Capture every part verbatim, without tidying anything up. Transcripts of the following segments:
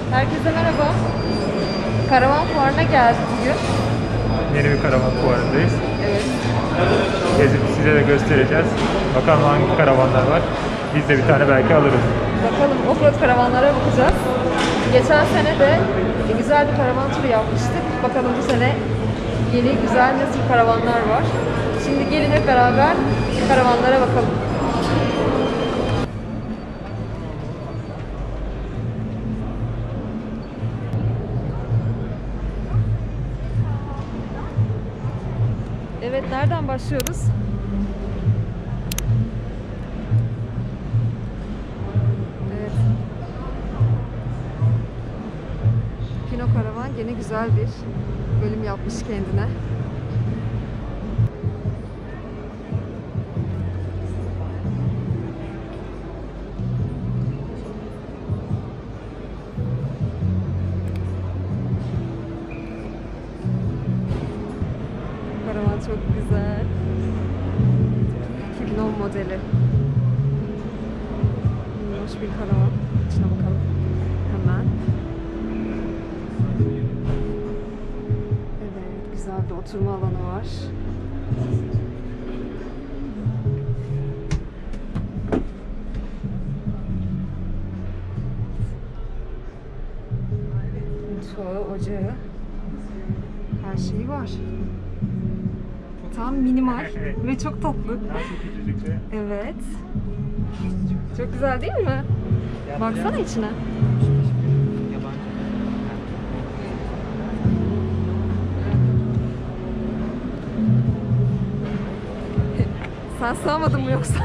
Herkese merhaba. Karavan fuarına geldik bugün. Yeni bir karavan fuarındayız. Evet. Gezip size de göstereceğiz. Bakalım hangi karavanlar var. Biz de bir tane belki alırız. Bakalım offroad karavanlara bakacağız. Geçen sene de güzel bir karavan turu yapmıştık. Bakalım bu sene yeni güzel nasıl karavanlar var. Şimdi gelin hep beraber karavanlara bakalım. Evet, nereden başlıyoruz? Evet. Pino Karavan gene güzel bir bölüm yapmış kendine. Karavan çok güzel. iki bin on modeli. Hoş bir karavan. İçine bakalım. Hemen. Evet, güzel bir oturma alanı var. Mutfağı, ocağı. Her şeyi var. Tam minimal ve çok tatlı. Nasıl küçücükse? Evet. Çok güzel değil mi? Baksana içine. Sen sığamadın mı yoksa?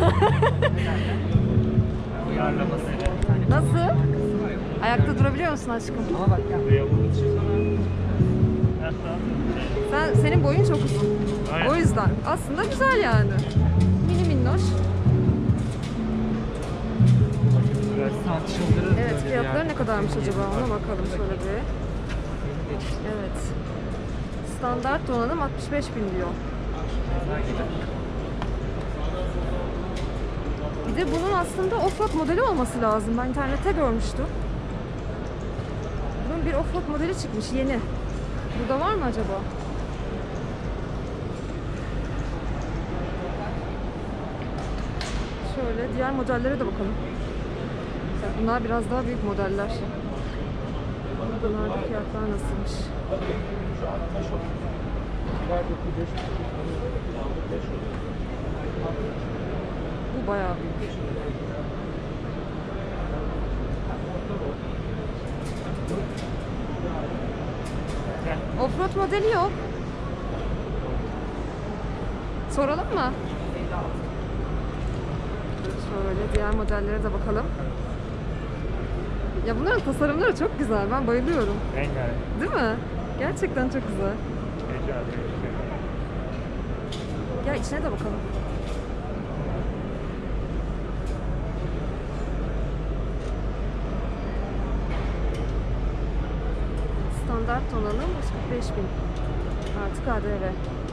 Nasıl? Ayakta durabiliyor musun aşkım? Ama bak ya. Sen, senin boyun çok uzun. Aynen. O yüzden. Aslında güzel yani. Mini minnoş. Tartışıldırır. Evet, fiyatları ne kadarmış acaba? Ona bakalım şöyle bir. Evet. Standart donanım altmış beş bin diyor. Bir de bunun aslında offroad modeli olması lazım. Ben internette görmüştüm. Bunun bir offroad modeli çıkmış yeni. Burada var mı acaba? Şöyle diğer modellere de bakalım. Bunlar biraz daha büyük modeller. Bunlarda fiyatlar nasılmış? Bu bayağı büyük. Offroad modeli yok. Soralım mı? Şöyle diğer modellere de bakalım. Ya bunların tasarımları çok güzel. Ben bayılıyorum. Rengarenk. Değil mi? Gerçekten çok güzel. Gel içine de bakalım. Standart donanım yüz kırk beş bin. Artık A D V.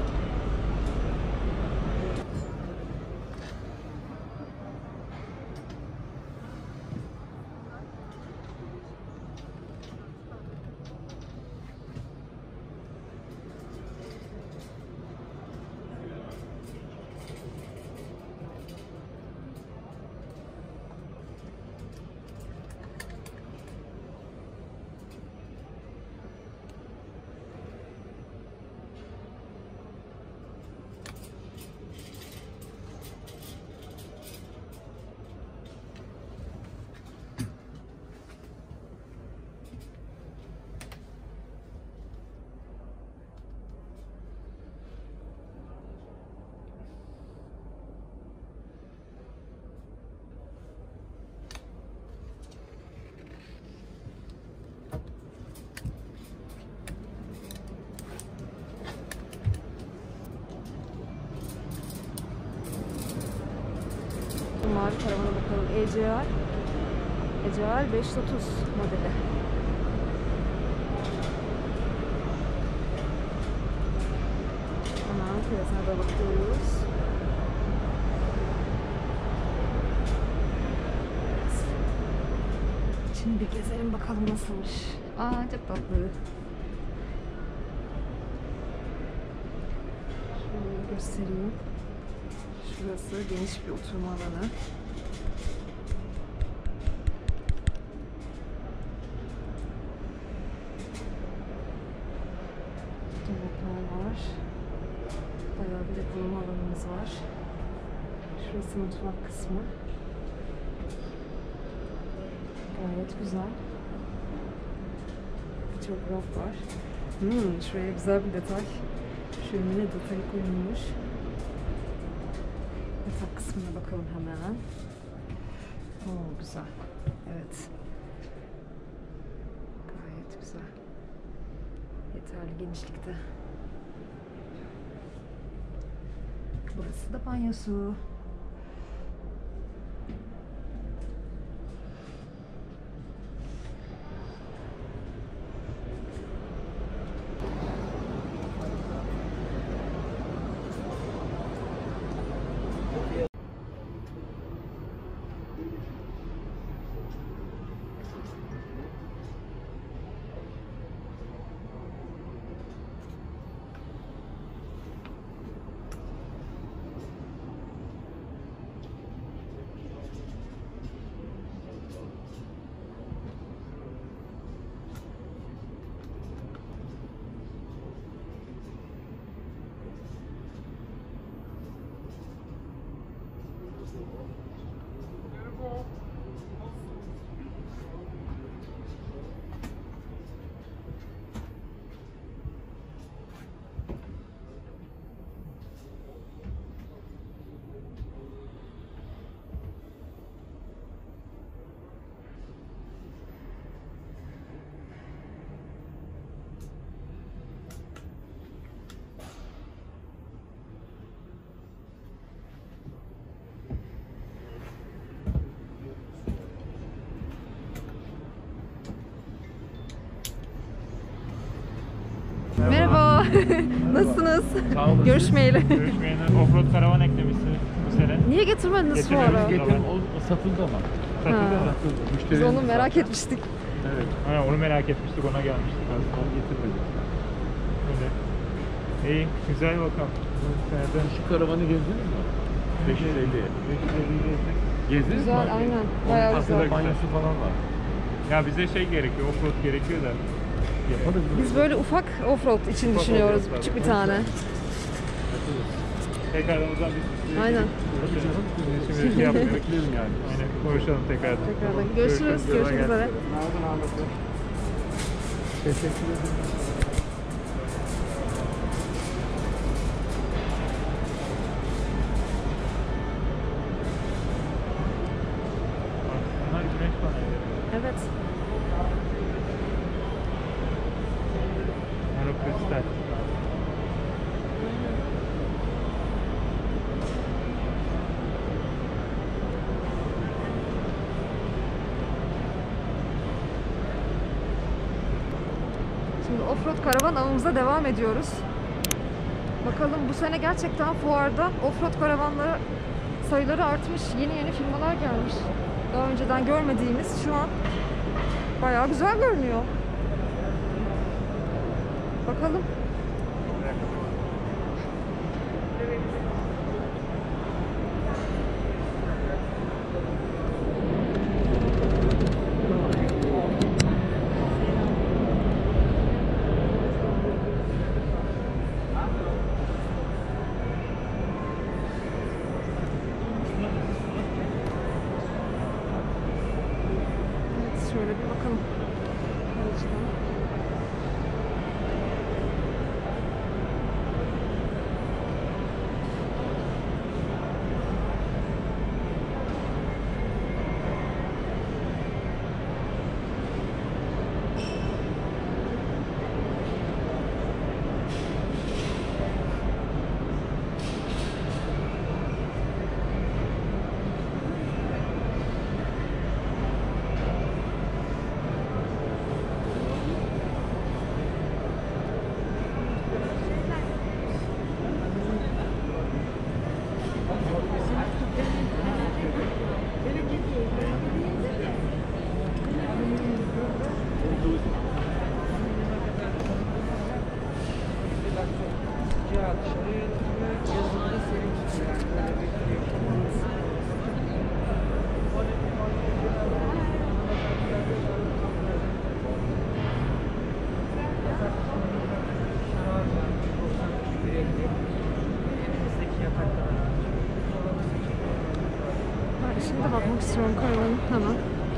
Mavi karavana bakalım. E C R E C R beş yüz otuz modeli. Hemen fiyatına da bakıyoruz. Şimdi bir gezelim bakalım nasılmış. Aa çok tatlı. Şöyle göstereyim. Şurası geniş bir oturma alanı. Dolaplar var. Bayağı bir depolama alanımız var. Şurası mutfak kısmı. Gayet güzel. Çok raf var. Hmm, şuraya güzel bir detay. Şömine detayı koyulmuş. Yatak kısmına bakalım hemen. Oo, güzel. Evet. Gayet güzel. Yeterli genişlikte. Burası da banyosu. Merhaba. Nasılsınız? Sağ olun. Görüşmeyeli. Görüşmeyeli. Offroad karavan eklemişsiniz bu sene. Niye getirmediniz şu Getirmedim. ara? Getirdim. O satıldı ama. Satıldı Ha. mı? Biz onu merak etmiştik. Evet. Aynen, onu merak etmiştik, ona gelmiştik. Onu getirmedik. Öyle. İyi, güzel bakalım. Bu seneden Şu karavanı gezdiniz mi? beş yüz elli. beş yüz elli gezdik. Gezdiniz mi? Güzel, abi? aynen. Onun Bayağı arkada güzel. banyosu falan var. Ya bize şey gerekiyor, offroad gerekiyor da. Yaparız mı? Biz böyle ufak offroad için Ufak düşünüyoruz. offroad Küçük bir var. tane. Tekrardan o zaman biz... Aynen. Şimdi şey yapmıyoruz. Bekleyelim yani. Aynen, konuşalım tekrardan. Tekrardan. Görüşürüz. Kolay Görüşmek gelsin. üzere. Teşekkür ederim. Bunlar güneş panelleri. Evet. Monokristal. Şimdi offroad karavan avımıza devam ediyoruz. Bakalım bu sene gerçekten fuarda offroad karavanları sayıları artmış. Yeni yeni firmalar gelmiş. Daha önceden görmediğimiz şu an bayağı güzel görünüyor. Bakalım. Evet, şöyle bir bakalım. Aracına. Restoran karavanı hemen.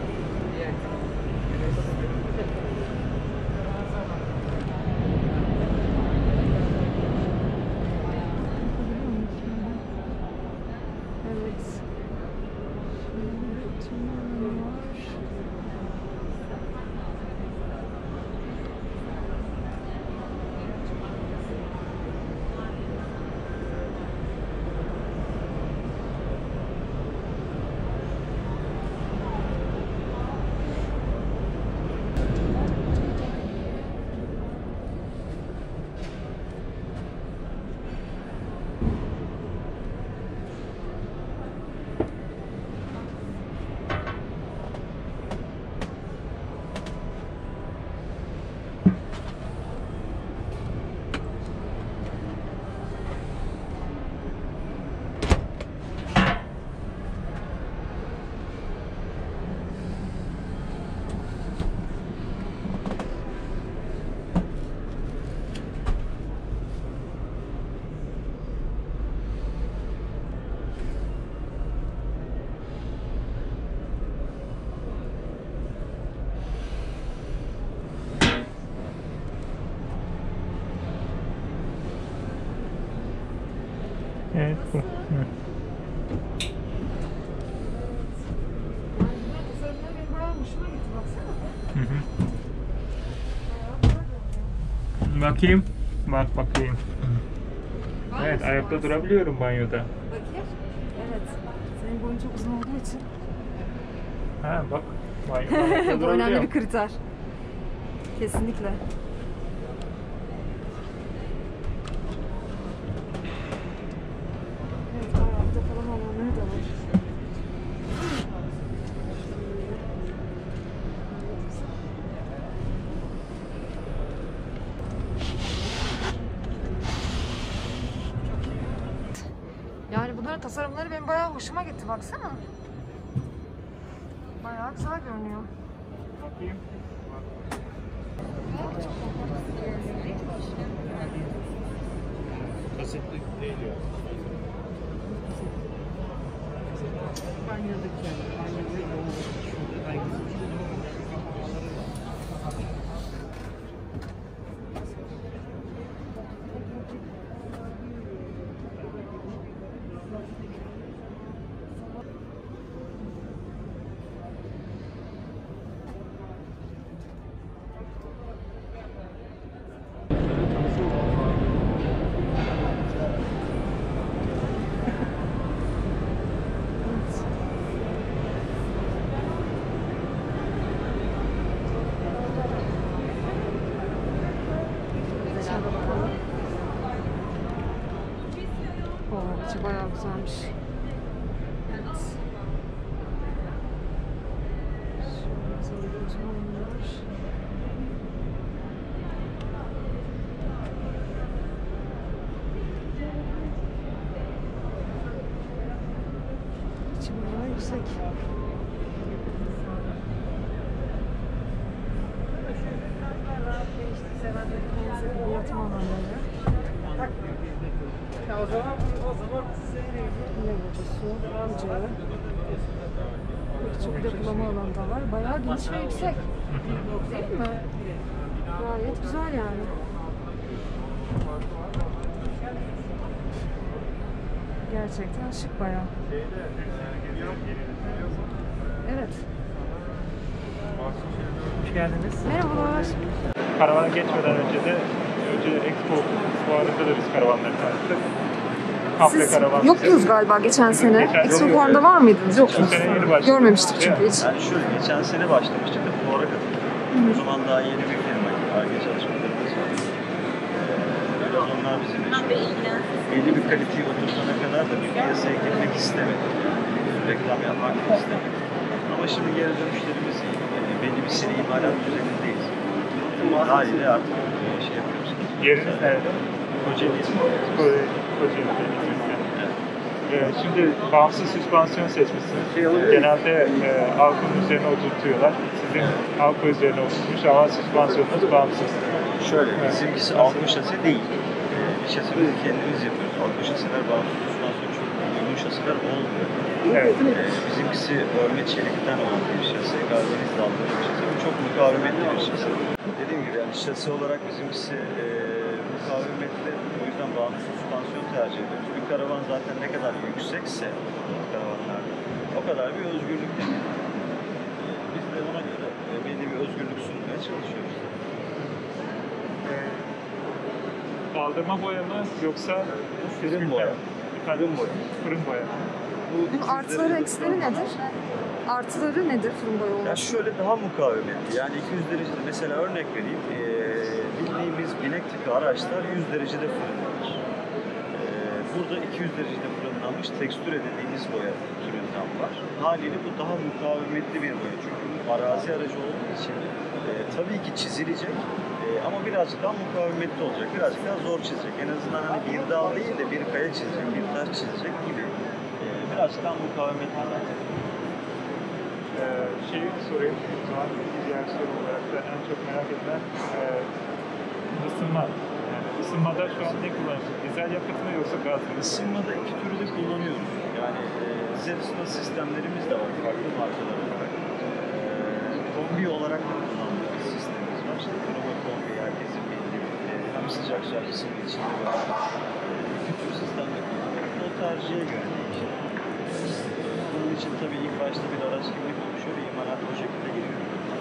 Evet. Şöyle tırmanma var. Evet bu. Hı. Hı hı. Bakayım. Bak bakayım. Evet, ayakta durabiliyorum banyoda. Bakayım. Evet. Senin boyun çok uzun olduğu için. Ha bak. Banyoda ayakta Bu önemli durabiliyorum. bir kriter. Kesinlikle. Evet, ayakta falan olanları da var. Yani bunların tasarımları benim bayağı hoşuma gitti, baksana. Bayağı güzel görünüyor. Bakayım. Kasetli değil ya. Banyodaki yani. Banyodaki şurada hangisi? İçeride bakalım. Oo, içi bayağı güzelmiş. Evet. Şöyle güzel bir uzman var. İçi bayağı yüksek. Yatma alanları. Ya o zaman o zaman Lavabosu, ocağı. Çok depolama alanı da var. Bayağı geniş ve yüksek. Değil mi? Gayet güzel yani. Gerçekten şık bayağı. Evet. Hoş geldiniz. Merhabalar. Karavana geçmeden önce de önce Expo fuarında da biz karavanları tanıttık. Kample Siz karavan. yoktunuz galiba geçen sene. Geçen Expo sene fuarında var mıydınız? Bu Yoktunuz. sene yeni başladık. Görmemiştik Değil mi? çünkü hiç. Yani şöyle, geçen sene başlamıştık da fuara katıldık. O zaman daha yeni bir firma, Ar-Ge çalışmalarımız var. Ee, biraz onlar bizim için belli bir kaliteyi oturtana kadar da bir piyasaya girmek istemedi. Yani reklam yapmak da istemedi. Ama şimdi geri dönüşlerimiz iyi. Yani belli bir sene imalat düzenindeyiz. Haliyle artık şey yapıyoruz. Yeriniz nerede? Kocaeli Kocaeli. Kocaeli'de İzmir'de. Ee, şimdi bağımsız süspansiyon seçmişsiniz. Genelde e, Alko'nun üzerine oturtuyorlar. Sizin Alko üzerine oturmuş ama süspansiyonunuz bağımsız. Şöyle, Evet. bizimkisi Alko şase değil. Ee, bir şasemizi kendimiz yapıyoruz. Alko şaseler bağımsız süspansiyon çok uygun uygun şasiler olmuyor. Evet. Ee, bizimkisi örme çelikten olan bir şasi, galvaniz dalgalı bir şasi. Bu çok mukavemetli bir şasi. Dediğim gibi yani şasi olarak bizimkisi e, mukavemetli. O yüzden bağımsız süspansiyon tercih ediyoruz. Bir karavan zaten ne kadar yüksekse karavanlarda o kadar bir özgürlük demek. Ee, biz de ona göre e, belli bir özgürlük sunmaya çalışıyoruz. Ee, Kaldırma boya mı yoksa Fırın boya. Fırın boya. Fırın boya. Bunun artıları eksileri nedir? Artıları nedir fırın boya Ya olması? şöyle daha mukavemetli. Yani iki yüz derecede mesela örnek vereyim. Ee, bildiğimiz binek tipi araçlar yüz derecede fırınlanır. Ee, burada iki yüz derecede fırınlanmış tekstüre dediğimiz boya türünden var. Haliyle bu daha mukavemetli bir boya. Çünkü bu arazi aracı olduğu için e, tabii ki çizilecek e, ama birazcık daha mukavemetli olacak. Birazcık daha zor çizecek. En azından hani bir dal değil de bir kaya çizecek, bir taş çizecek gibi e, birazcık daha mukavemetli zaten. Ee, şeyi sorayım. O zaman diğer soru olarak da en çok merak edilen e, ısınma. Yani ısınmada şu an ne kullanıyorsunuz? Dizel yakıt mı yoksa gaz mı? Isınmada iki türlü de kullanıyoruz. Yani e, özel ısınma sistemlerimiz de var farklı markalar olarak. E, kombi olarak da kullanılan bir sistemimiz var. İşte kroma kombi, herkesin bildiği e, hem sıcak şarj ısınma içinde var. E, iki tür sistemde kullanıyoruz. O tercihe göre değişir. Bunun için tabii ilk başta bir araç kimlik oluşuyor ve imalat o şekilde giriyor.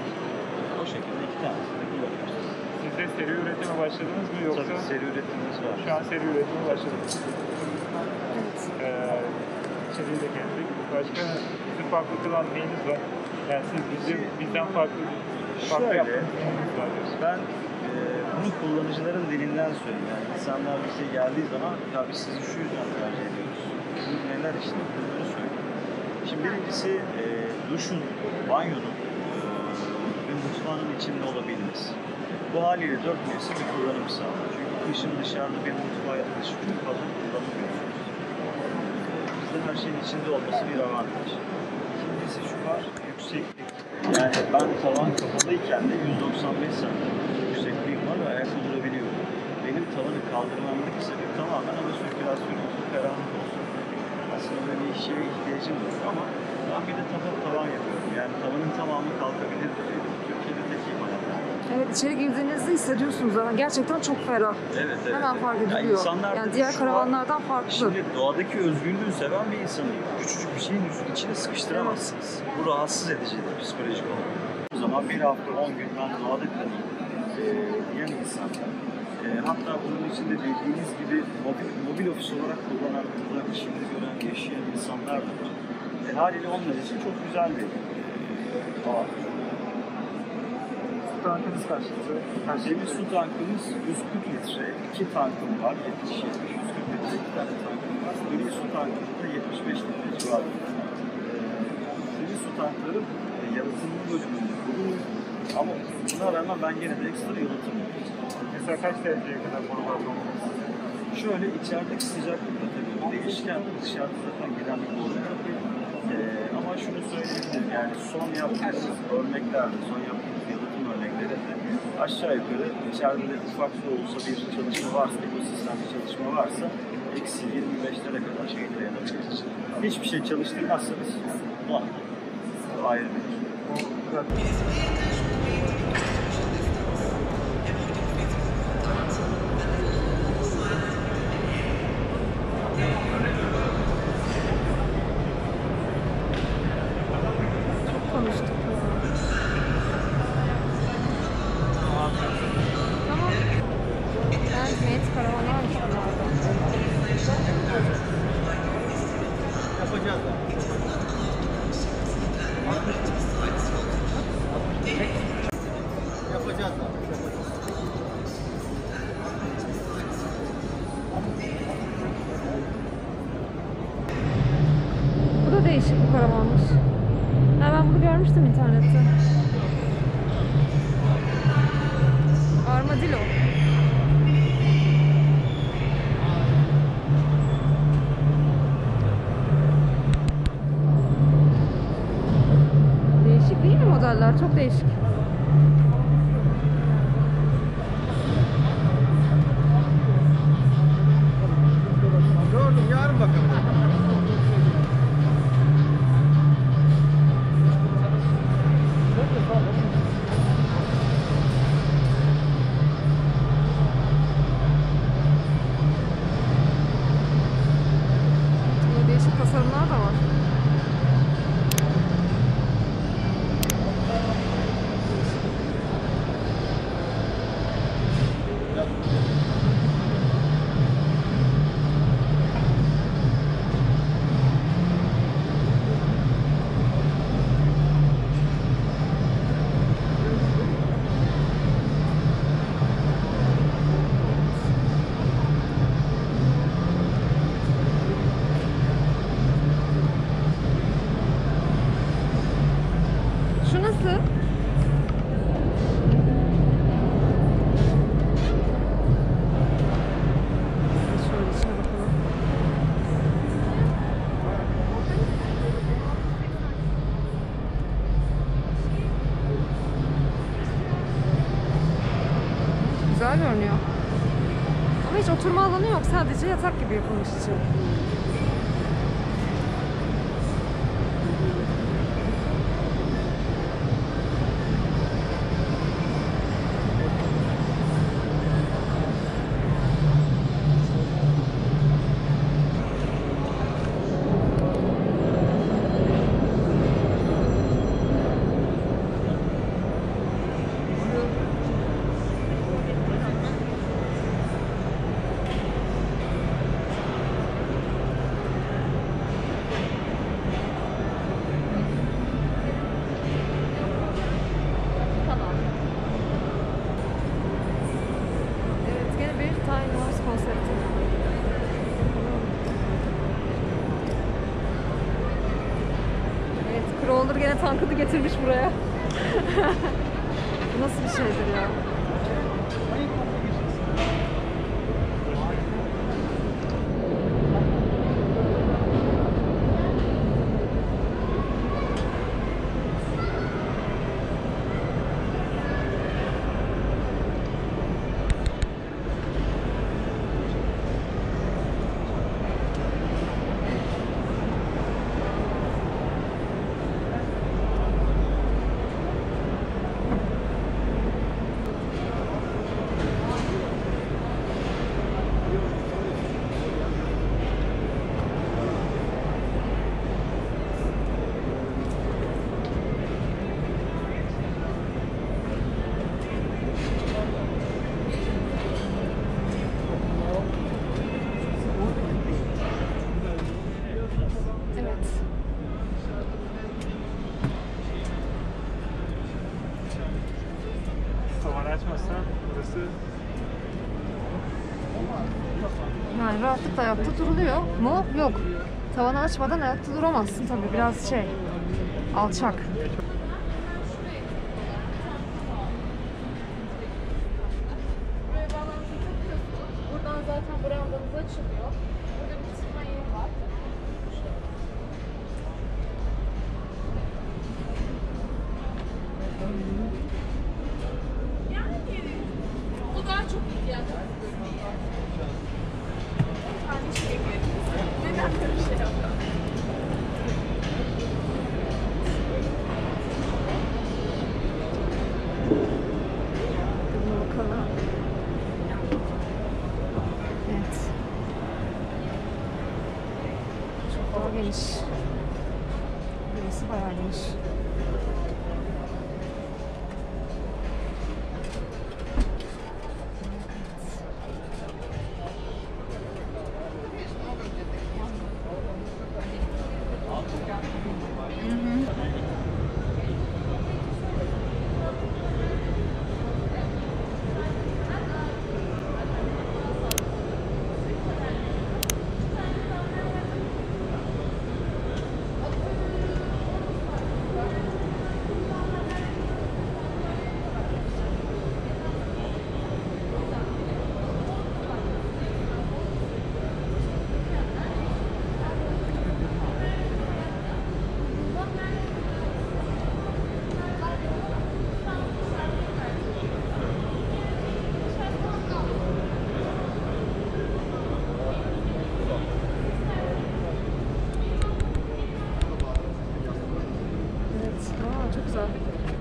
O şekilde iki tanesini de kullanıyoruz. Siz de seri üretime başladınız mı yoksa? Tabii seri üretimimiz var. Şu an seri üretime başladınız. Evet. Ee, içeriği de geldik. Başka sizi farklı kılan neyiniz var? Yani siz bizim, bizden farklı farklı Şöyle, yaptığınız neyiniz var diyorsun? Ben e, bunu kullanıcıların dilinden söyleyeyim. Yani insanlar bize geldiği zaman ya biz sizi şu yüzden tercih ediyoruz. Bu neler işte bunları söyleyeyim. Şimdi birincisi e, duşun, banyonun e, ve mutfağının içinde olabilmesi. Bu haliyle dört mevsim bir kullanım sağlıyor. Çünkü kışın dışarıda bir mutfağa ya da dışı çok fazla kullanamıyorsunuz. Bizde her şeyin içinde olması bir avantaj. İkincisi şu var, yükseklik. Yani ben tavan kapalıyken de yüz doksan beş santimetre yüksekliğim var ve ayakta durabiliyorum. Benim tavanı kaldırmamdaki sebep tamamen hava sirkülasyonu olsun, karanlık olsun. Aslında böyle bir şeye ihtiyacım yok ama ben bir de tavan tavan yapıyorum. Yani tavanın tamamı kalkabilir düzeyde. Türkiye'de tek imalat. Evet, içeri girdiğinizde hissediyorsunuz zaten. Gerçekten çok ferah. Evet, evet. Hemen evet. fark Ya ediliyor. insanlarda Yani diğer şu karavanlardan var, farklı. Şimdi doğadaki özgürlüğü seven bir insanı küçücük bir şeyin içine sıkıştıramazsınız. Bu rahatsız edicidir psikolojik olarak. O zaman bir hafta on gün ben doğada kalayım e, diyen insanlar. E, hatta bunun içinde dediğiniz gibi mobil, mobil ofis olarak kullanan, burada işini gören, yaşayan insanlar da var. E, haliyle onlar için çok güzel bir e, alan. Su tankınız kaçtı? Benim su tankımız yüz kırk litre, iki tankım var, yetmiş yetmiş yüz kırk litre iki tane tankım var. Gri su tankımda yetmiş beş litre civarında. Gri su tankları e, yalıtımlı bölümünde bulunuyor. Ama buna rağmen ben gene de ekstra yalıtım yapıyorum. Mesela kaç dereceye kadar borular dolmuş? Şöyle içerideki sıcaklık da tabii değişken, dışarıda zaten giden bir boru yok. Ee, ama şunu söyleyebilirim, yani son yaptığımız örneklerde, son yaptığımız yalıtım örneklerinde aşağı yukarı içeride de ufak da olsa bir çalışma varsa, ekosistem bir çalışma varsa eksi yirmi beşlere kadar şey dayanabiliriz. Hiçbir şey çalıştırmazsanız bu anda bu ayrı bir şey. Konuştuk. Tamam. Handmade karavanlar var bunlarda. Yapacağız da. Yapacağız da. Bu da değişik bir karavanmış. Ha, ben bunu görmüştüm internette. Armadillo. Değişik değil mi modeller? Çok değişik. Gördüm, yarın bakalım. güzel görünüyor. Ama hiç oturma alanı yok. Sadece yatak gibi yapılmış için. Evet, gene bir Tiny House konsepti. Evet, Crawler gene tankını getirmiş buraya. Bu nasıl bir şeydir ya? Evet. Tavan açmazsan burası Yani rahatlıkla ayakta duruluyor mu? Yok. Tavanı açmadan ayakta duramazsın tabii. Biraz şey, alçak. Buradan zaten brandanız açılıyor. Burada bir ısıtma yeri var. O daha çok ihtiyaç var. Tane şey eklediniz. Neden böyle bir şey yaptın? Dur bakalım. Evet. Çok daha geniş. Burası bayağı geniş. Evet. Aa, çok güzel.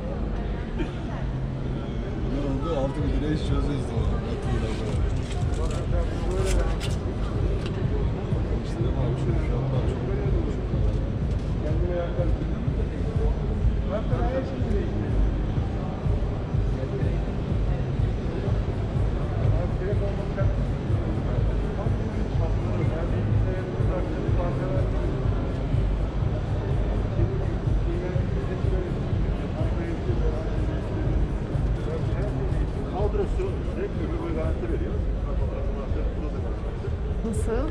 Ne oldu? altı bin liraya iş çözeceğiz o zaman. İşte de abi şöyle şu an daha çok Kadrosu direkt ömür boyu garanti veriyor. Nasıl?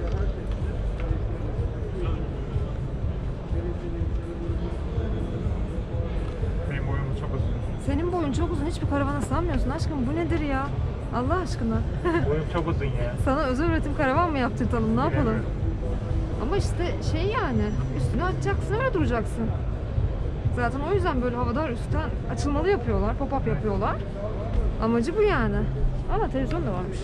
benim boyum çok uzun. Senin boyun çok uzun. Hiçbir karavana sığamıyorsun aşkım. Bu nedir ya? Allah aşkına. Boyum çok uzun ya. Sana özel üretim karavan mı yaptırtalım? Ne yapalım? Bilemiyorum. Ama işte şey yani. Üstüne açacaksın, öyle duracaksın. Zaten o yüzden böyle havada üstten açılmalı yapıyorlar. Pop-up yapıyorlar. Amacı bu yani. Ama televizyon da varmış.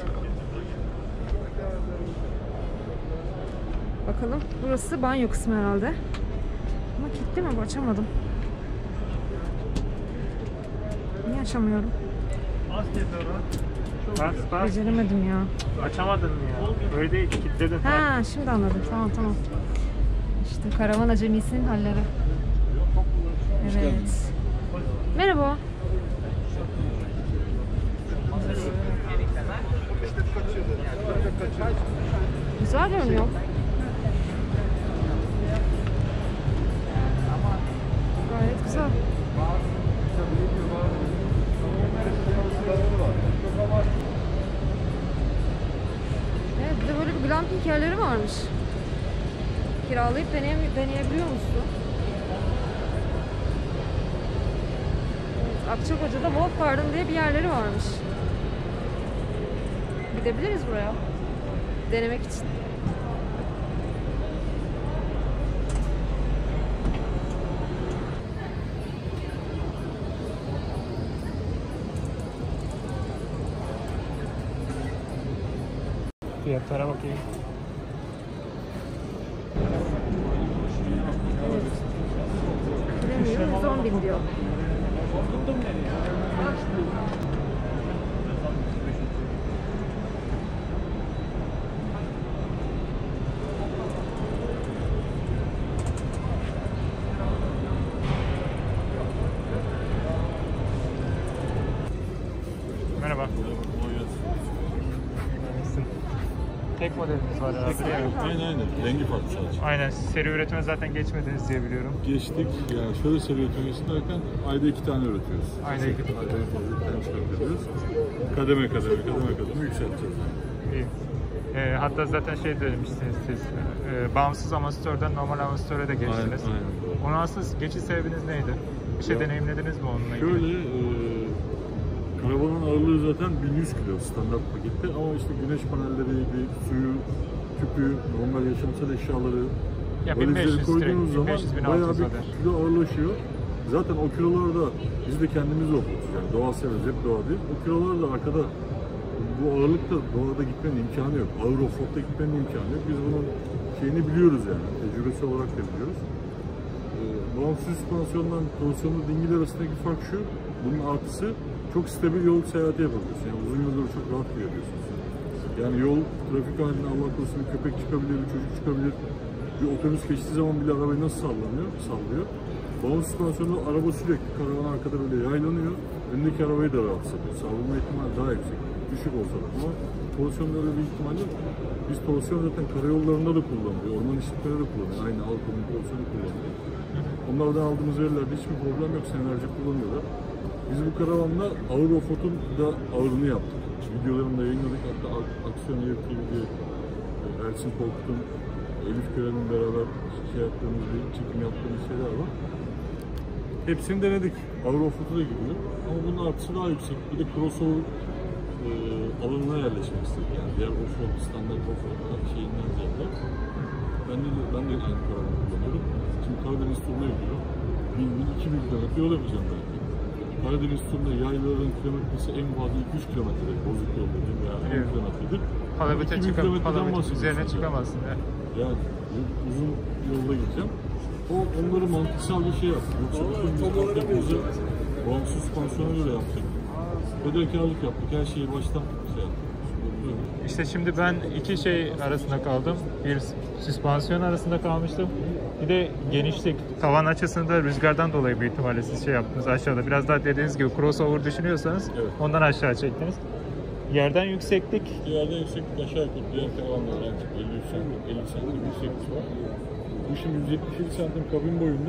Bakalım. Burası banyo kısmı herhalde. Ama kilitli mi bu? Açamadım. Niye açamıyorum? Bas bas. Beceremedim ya. Açamadın mı ya? Öyle değil, kilitledin. Ha, şimdi anladım. Tamam tamam. İşte karavan acemisinin halleri. Evet. Merhaba. Güzel görünüyor. Gayet güzel. Evet, bir de böyle bir glamping yerleri varmış. Kiralayıp deneye deneyebiliyor musun? Evet, Akçakoca'da Wolf Garden diye bir yerleri varmış. Gidebiliriz buraya. Denemek için. Fiyatlara bakayım. Bilemiyorum, yüz on bin diyor. Merhaba. Tek modelimiz var herhalde değil mi? Aynen aynen. Rengi farklı sadece. Aynen. Seri üretime zaten geçmediniz diye biliyorum. Geçtik. Yani şöyle seri üretimesi derken ayda iki tane üretiyoruz. Ayda iki tane. Ayda en fazla iki tane çıkartıyoruz. Kademe kademe kademe kademe yükselteceğiz. İyi. E, hatta zaten şey demiştiniz siz, e, bağımsız amatörden normal amatöre de geçtiniz. Aynen, aynen. Onun aslında geçiş sebebiniz neydi? Bir şey Ya, deneyimlediniz mi onunla ilgili? Şöyle, e, karavanın ağırlığı zaten bin yüz kilo standart pakette ama işte güneş panelleriydi, suyu, tüpü, normal yaşamsal eşyaları, Ya bin beş valizleri yüz koyduğunuz direkt, zaman bin beş yüz bin altı bayağı yüz bir eder. kilo ağırlaşıyor. Zaten o kilolarda biz de kendimiz okuyoruz yani doğa severiz, hep doğa değil. O kilolarda arkada bu ağırlıkta doğada gitmenin imkanı yok. Ağır offroad'da gitmenin imkanı yok. Biz bunun şeyini biliyoruz yani, tecrübesi olarak da biliyoruz. Ee, bağımsız süspansiyondan torksiyonlu dingil arasındaki fark şu, bunun artısı çok stabil yol seyahati yapabiliyorsun. Yani uzun yolları çok rahat gidebiliyorsunuz. Yani yol, trafik halinde Allah korusun bir köpek çıkabilir, bir çocuk çıkabilir. Bir otobüs geçtiği zaman bile arabayı nasıl sallanıyor, sallıyor. Bağımsız süspansiyonlu araba sürekli karavan arkada böyle yaylanıyor. Öndeki arabayı da rahat salıyor. Savrulma ihtimali daha yüksek. Düşük olsa da. Ama torksiyonda öyle bir ihtimal yok. Biz torsiyon zaten karayollarında da kullanılıyor. Orman işletmeleri de kullanıyor. Aynı Alko'nun torsiyonu kullanıyor. Onlardan aldığımız verilerde hiçbir problem yok. Senelerce kullanıyorlar. Biz bu karavanla ağır offroad'un da ağırını yaptık. Videolarını da yayınladık. Hatta Aksiyon Ev T V'de Ersin Korkut'un, Elif Gören'in beraber şey yaptığımız bir çekim yaptığımız şeyler var. Hepsini denedik. Ağır offroad'a da gidiyor. Ama bunun artısı daha yüksek. Bir de crossover e, alanına yerleşmek istedik. Yani diğer offroad, standart offroad şeyinden ziyade. Ben de, ben de aynı karavanı kullanıyorum. Şimdi Karadeniz turuna gidiyorum. bin bin iki bin kilometre yol yapacağım belki. Karadeniz turunda yaylaların kilometresi en fazla iki üç kilometre bozuk yol dediğim veya on Evet. kilometredir. Palabite çıkıp palabite üzerine çıkamazsın. Ya. Yani uzun yolda gideceğim. O onları mantıksal bir şey yaptı. Yoksa bütün biz kalktığımızda bağımsız süspansiyona göre yaptık. Fedakarlık yaptık. Her şeyi baştan şey yaptık. İşte şimdi ben iki şey arasında kaldım. Bir süspansiyon arasında kalmıştım. Bir de genişlik, tavan açısında rüzgardan dolayı büyük ihtimalle siz şey yaptınız aşağıda. Biraz daha dediğiniz gibi crossover düşünüyorsanız Evet. ondan aşağı çektiniz. Yerden yükseklik, Yerden yükseklik aşağı yukarı diğer karavanlardan elli üç santim, elli santim yükseklik var. Bu şimdi yüz yetmiş yedi santim kabin boyunda,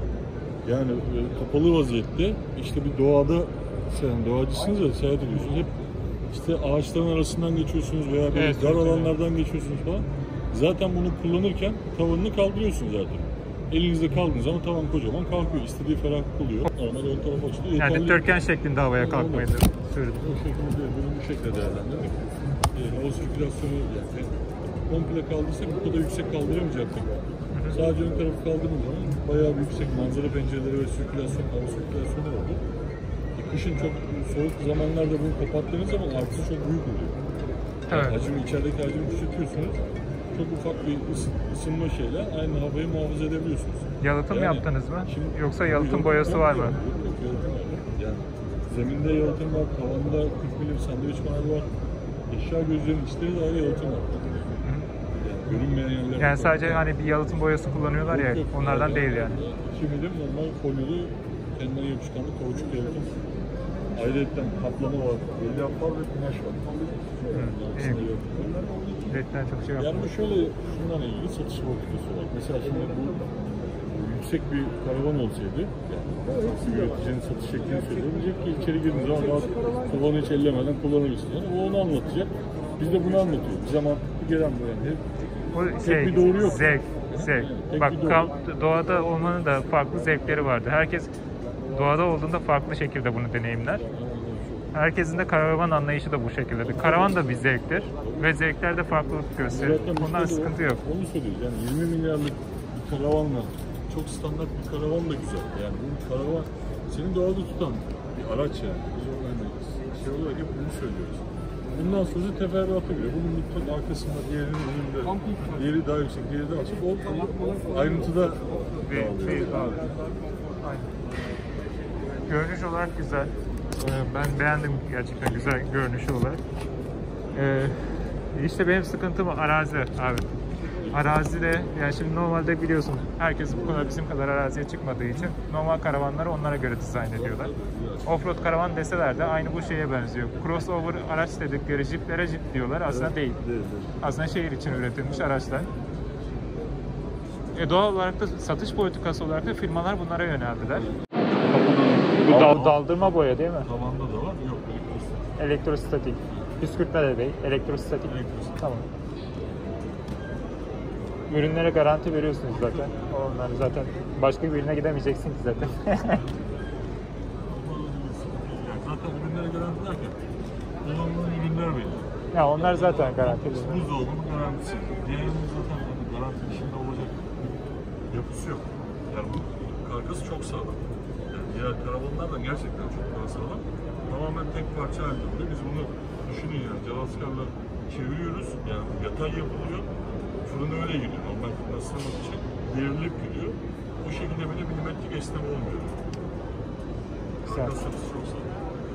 yani e, kapalı vaziyette işte bir doğada, sen doğacısınız ya, seyahat ediyorsunuz, hep işte ağaçların arasından geçiyorsunuz veya böyle Evet, dar evet. alanlardan geçiyorsunuz falan. Zaten bunu kullanırken tavanını kaldırıyorsunuz zaten. Elinizde kaldığınız zaman tavan kocaman kalkıyor. İstediği ferahlık oluyor. Normalde ön tarafı açılıyor. yani Yeterli. dikdörtgen şeklinde havaya Aynen, kalkmayı olmaz. söyledim. O şekilde, bunu bu şekilde değerlendirdik. E, hava sirkülasyonu yani komple kaldırsak bu kadar yüksek kaldıramayacaktık. Sadece ön tarafı kaldırdığımız zaman bayağı bir yüksek manzara pencereleri ve sirkülasyon, hava sirkülasyonu oldu. E, kışın çok soğuk zamanlarda bunu kapattığınız zaman artısı çok büyük oluyor. Yani Evet. hacmi, içerideki hacmi küçültüyorsunuz. Çok ufak bir ısı, ısınma şeyle aynı havayı muhafaza edebiliyorsunuz. Yalıtım Yani yaptınız mı? şimdi- Yoksa yalıtım boyası var mı? Yok, yok, yalıtım var. Yani zeminde yalıtım var, tavanda kırk milim sandviç kanalı var. Eşya gözlerinin içleri de ayrı yalıtım var. Yani görünmeyen yerler. Yani sadece hani bir yalıtım boyası kullanıyorlar ya, Yok, yok. onlardan değil yani. iki milim normal folyolu kendine yapışkanlı kauçuk yalıtım. Ayrıca kaplama var, elyaf var ve kumaş var. Arkasında iyi. yok. Üretten çok şey yok. Yani bu şöyle şundan ilgili satış politikası var. Mesela şimdi bu yüksek bir karavan olsaydı, yani bir üreticinin satış şeklini söylüyor. Diyecek ki içeri girdiğiniz zaman rahat karavanı hiç ellemeden kullanabilirsiniz. Yani o onu anlatacak. Biz de bunu anlatıyoruz. Bir zaman bir gelen bu yani. Bu Tek şey, bir doğru yok. zevk, zevk. Yani tek Bak bir doğru. kamp, doğada olmanın da farklı zevkleri vardı. Herkes doğada olduğunda farklı şekilde bunu deneyimler. Herkesin de karavan anlayışı da bu şekildedir. Karavan da bir zevktir ve zevklerde farklılık gösterir. Zaten Ondan bizde de sıkıntı o- yok. Onu söylüyoruz. Yani yirmi milyarlık bir karavanla çok standart bir karavan da güzel. Yani bu karavan seni doğada tutan bir araç yani. Biz o yani şey olarak hep bunu söylüyoruz. Bundan sonra teferruata göre bunun lütfen arkasında, diğerinin önünde, diğeri daha yüksek, diğeri daha açık. O ayrıntıda Bir, dağılıyor. bir, Aynen. Görünüş olarak güzel. Ee, Ben beğendim gerçekten güzel görünüşü olarak. Ee, işte benim sıkıntım arazi abi. Arazide yani şimdi normalde biliyorsun herkes bu kadar bizim kadar araziye çıkmadığı için normal karavanları onlara göre dizayn ediyorlar. Offroad karavan deseler de aynı bu şeye benziyor. Crossover araç dedikleri jiplere jip diyorlar. Aslında değil. Değil, değil. Aslında şehir için üretilmiş araçlar. E doğal olarak da satış politikası olarak da firmalar bunlara yöneldiler. Bu dal- daldırma boya değil mi? Tavanda da var, yok elektrostatik. Elektrostatik. Püskürtme de değil. Elektrostatik. Elektrostatik. Tamam. Ürünlere garanti veriyorsunuz zaten. Onlar zaten başka birine gidemeyeceksin ki zaten. Yani zaten ürünlere garanti derken kullanılan ürünler belli. Ya onlar zaten garantili. Buzdolabının garantisi. Diğerinin zaten hani garanti içinde olacak bir yapısı yok. Yani bu karkası çok sağlam. Yani diğer karavanlar da gerçekten çok daha sağlam. Tamamen tek parça halinde. Biz bunu düşünün yani Javascar'la çeviriyoruz. Yani yatay yapılıyor. Fırına öyle gidiyor. Normal fırına ısınmak için devrilip gidiyor. Bu şekilde böyle milimetrik esneme olmuyor. Güzel. Karkas yapısı çok sağlam.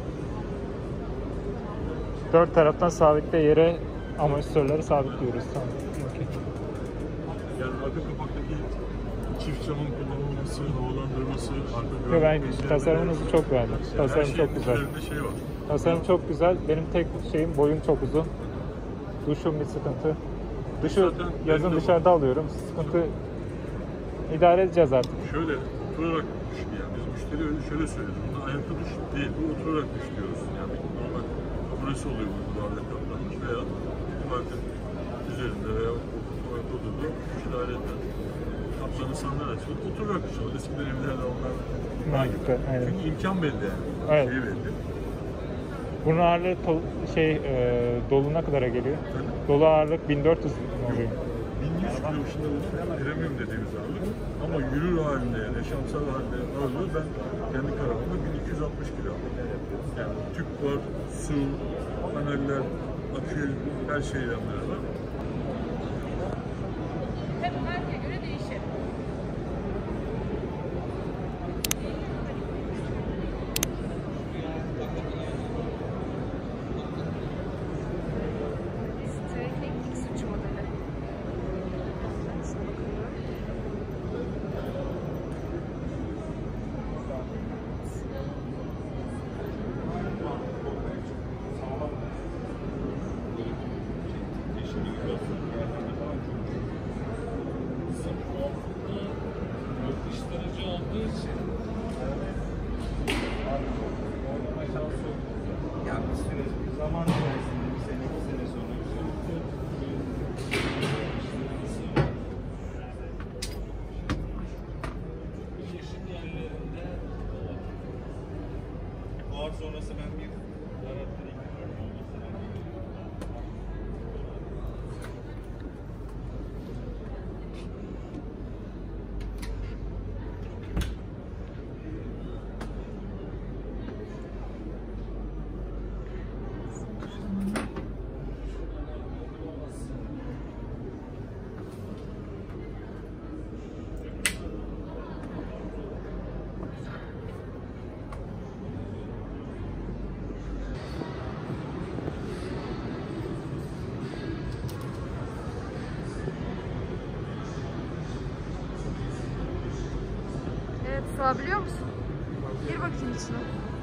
Dört taraftan sabitle yere amortisörleri sabitliyoruz. Tamam. Okay. Yani arka kapaktaki çift camın kullanılması, havalandırması, arka Yo, ben güvenlik pencereleri- tasarımınızı çok beğendim. Yani Tasarım her çok şeyin güzel. üzerinde şey var. Tasarım çok güzel. Benim tek şeyim boyum çok uzun. Duşum bir sıkıntı. Duşu Zaten yazın benim de dışarıda alıyorum. Sıkıntı idare edeceğiz artık. Şöyle, oturarak duş yani. Biz müşteri öyle şöyle söylüyoruz. Bunda ayakta duş değil, bu oturarak duş diyoruz. Yani normal burası oluyor bu duvarda katlanmış veya tuvalete üzerinde veya tuvalete oturduğu duş idare eden kaplanı sandalye açılıp oturarak duş alıyor. Eskiden evlerde onlar Mantıklı, aynen. çünkü imkan belli yani. Evet. Şey belli. Bunun ağırlığı to- şey e, dolu ne kadara geliyor? Dolu ağırlık bin dört yüz mi oluyor? bin yüz kilo içinde bulunan premium dediğimiz ağırlık ama yürür halinde yani yaşamsal halde ağırlığı ben kendi karavanımda bin iki yüz altmış kilo aldım. Yani tüp var, su, paneller, akü, her şey yanları var. Tabii markaya göre değişir. Strekling X üç modeli. Sana bakıyorum. Ya bir süre zaman içerisinde bir sene, iki sene sonra Fuar sonrası ben bir garanti musun? Gir bakayım içine.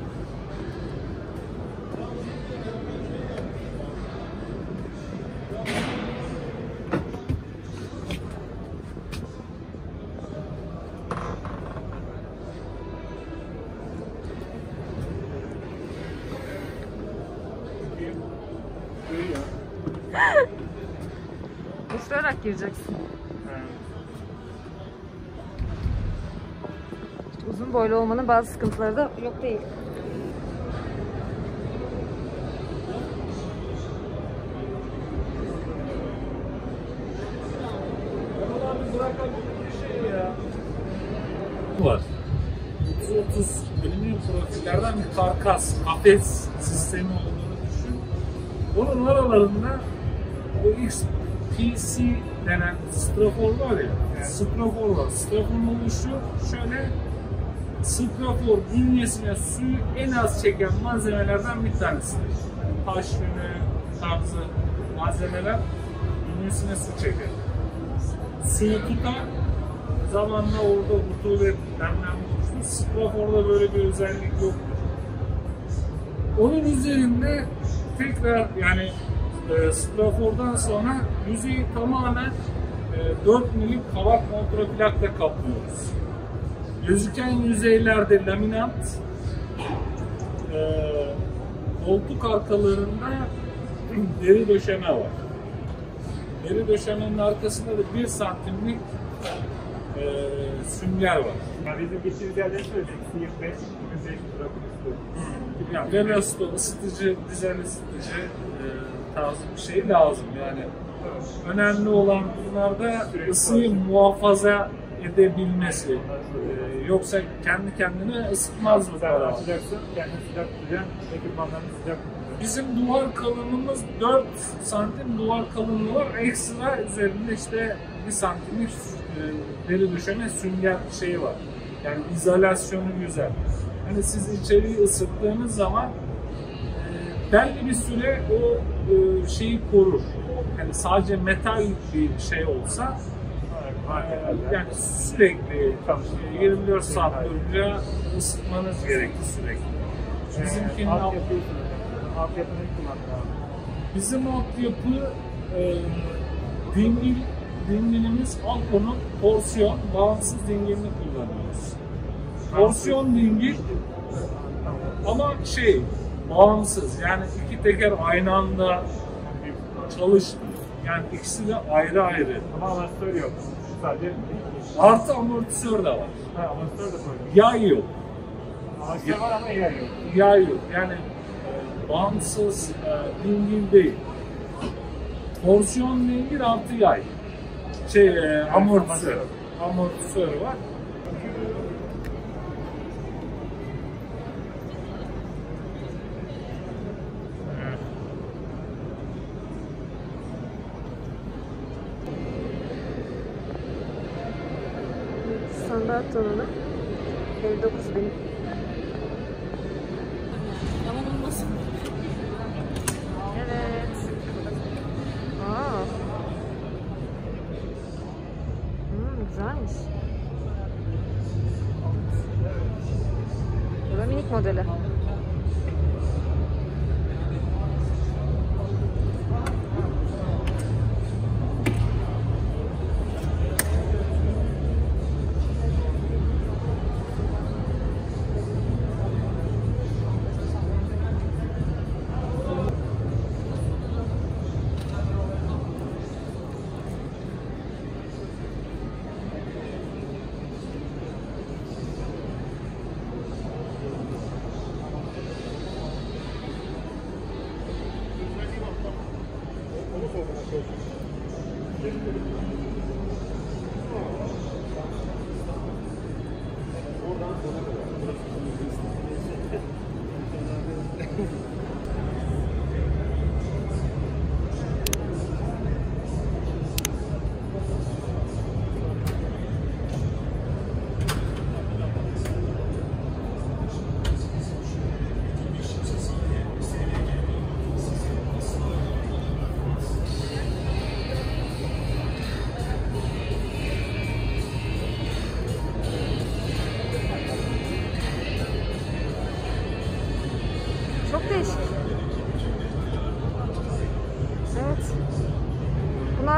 Uçurarak gireceksin. İşte uzun boylu olmanın bazı sıkıntıları da yok değil. var. otuz otuz alüminyum profillerden bir karkas, kafes sistemi olduğunu düşün. Onun aralarında o X P C denen strafor var ya, yani strafor var. Straforun oluşu şöyle, strafor bünyesine suyu en az çeken malzemelerden bir tanesi. Taş yünü tarzı malzemeler bünyesine su çeker. Suyu tutar, zamanla orada rutubet demlenme oluştu. Strafor'da böyle bir özellik yoktur. Onun üzerinde tekrar yani e, strafordan sonra yüzeyi tamamen e, dört milim kavak kontraplakla kaplıyoruz. Gözüken yüzeylerde laminat, e, koltuk arkalarında deri döşeme var. Deri döşemenin arkasında da bir santimlik e, sünger var. Yani bizim geçtiğimiz yerleri söyledik. yirmi beş, yüz elli Yani Velosto ısıtıcı, dizel ısıtıcı e, tarzı bir şey lazım yani. Önemli olan bunlarda ısıyı muhafaza edebilmesi. E, yoksa kendi kendine ısıtmaz bu Sen kadar. açacaksın, kendini sıcak tutacaksın, ekipmanlarını sıcak tutacaksın. Bizim duvar kalınlığımız dört santim duvar kalınlığı var. Ekstra üzerinde işte bir santimlik e, deri döşeme sünger şeyi var. Yani izolasyonu güzel. Hani siz içeriği ısıttığınız zaman e, belli bir süre o e, şeyi korur. Yani sadece metal bir şey olsa e, yani sürekli e, yirmi dört saat boyunca ısıtmanız gerekir sürekli. Bizimkinin Alt alt, yapıyı altyapını kullanmak lazım. bizim altyapı e, dingil, dingilimiz Alco'nun porsiyon bağımsız dingilini kullanıyoruz. Porsiyon dingil ama şey bağımsız yani iki teker aynı anda çalışmıyor. Yani ikisi de ayrı ayrı. Ama amortisör yok. Sadece Artı amortisör de var. ha, amortisör de koyduk. Yay yok. Amortisör var ama yer yok. Yay yok. Yani e, bağımsız e, dingil değil. Porsiyon dingil artı yay. Şey e, amortisör. Amortisör var. Standart olanı elli dokuz bin. Yalan olmasın. Evet. Aa. Hmm, güzelmiş. Bu da minik modeli.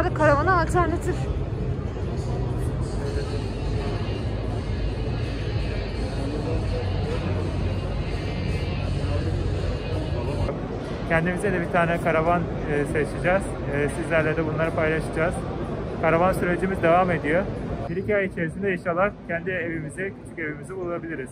Bunlar da karavana alternatif. Kendimize de bir tane karavan e, seçeceğiz. E, sizlerle de bunları paylaşacağız. Karavan sürecimiz devam ediyor. Bir iki ay içerisinde inşallah kendi evimizi, küçük evimizi bulabiliriz.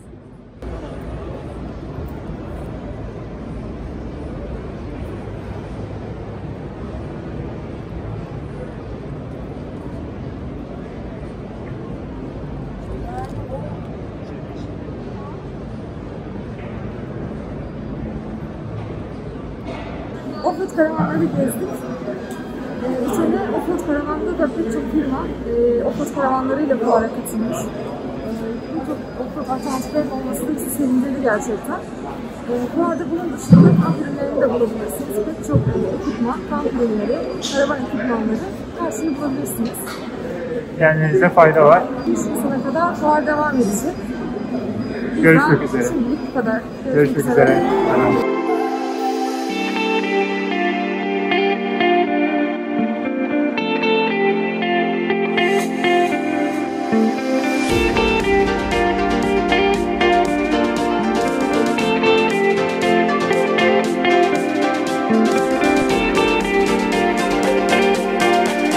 Offroad karavanları gezdik. Ee, bu sene offroad karavanda da pek çok firma e, offroad karavanlarıyla fuara katılmış. Ee, çok offroad alternatiflerin olması da bizi sevindirdi gerçekten. Ee, fuarda bunun dışında kamp ürünlerini de bulabilirsiniz. Pek çok e, ekipman, kamp ürünleri, karavan ekipmanları her şeyi bulabilirsiniz. Kendinize fayda var. Bir sene kadar fuar devam edecek. Görüşmek üzere. Şimdilik bu kadar. Görüşmek üzere.